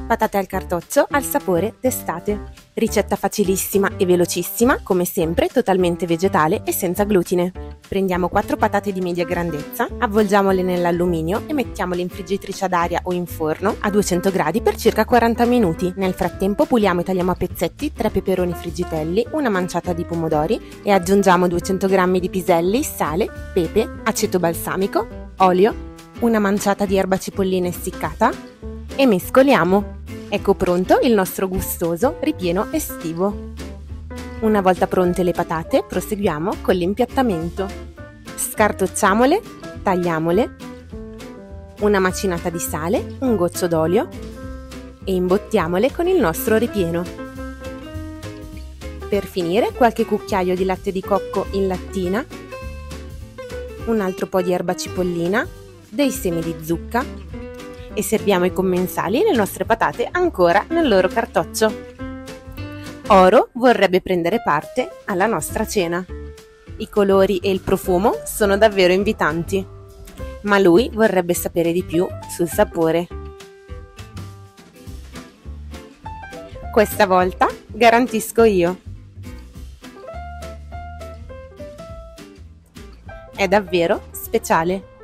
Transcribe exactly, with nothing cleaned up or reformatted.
Patate al cartoccio al sapore d'estate. Ricetta facilissima e velocissima, come sempre totalmente vegetale e senza glutine. Prendiamo quattro patate di media grandezza, avvolgiamole nell'alluminio e mettiamole in friggitrice ad aria o in forno a duecento gradi per circa quaranta minuti. Nel frattempo puliamo e tagliamo a pezzetti tre peperoni friggitelli, una manciata di pomodori e aggiungiamo duecento grammi di piselli, sale, pepe, aceto balsamico, olio, una manciata di erba cipollina essiccata e mescoliamo. Ecco pronto il nostro gustoso ripieno estivo. Una volta pronte le patate, proseguiamo con l'impiattamento. Scartocciamole, tagliamole, una macinata di sale, un goccio d'olio e imbottiamole con il nostro ripieno. Per finire, qualche cucchiaio di latte di cocco in lattina, un altro po' di erba cipollina, dei semi di zucca e serviamo i commensali e le nostre patate ancora nel loro cartoccio. Oro vorrebbe prendere parte alla nostra cena. I colori e il profumo sono davvero invitanti, ma lui vorrebbe sapere di più sul sapore. Questa volta garantisco io. È davvero speciale.